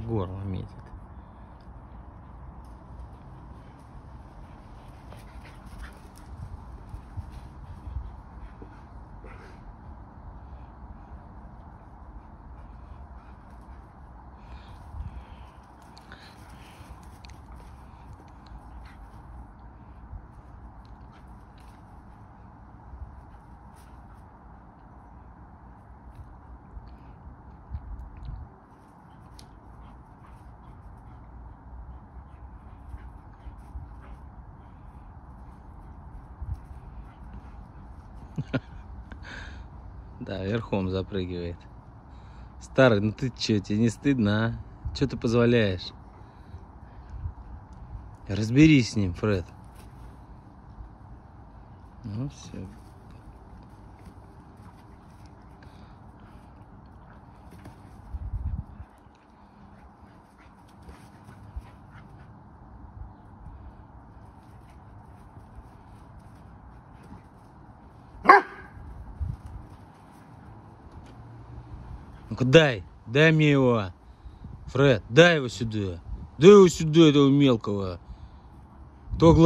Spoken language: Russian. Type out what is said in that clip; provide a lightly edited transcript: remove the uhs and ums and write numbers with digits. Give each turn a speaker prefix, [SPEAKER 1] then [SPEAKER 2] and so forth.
[SPEAKER 1] горло метит. Да, верхом запрыгивает. Старый, ну ты че, тебе не стыдно, а? Че ты позволяешь? Разберись с ним, Фред. Ну все. Ну-ка дай мне его. Фред, дай его сюда. Дай его сюда, этого мелкого. Кто